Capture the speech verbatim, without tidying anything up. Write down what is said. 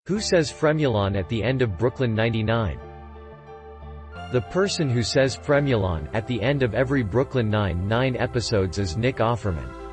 Who says Fremulon at the end of Brooklyn Nine-Nine? The person who says Fremulon at the end of every Brooklyn Nine-Nine episodes is Nick Offerman.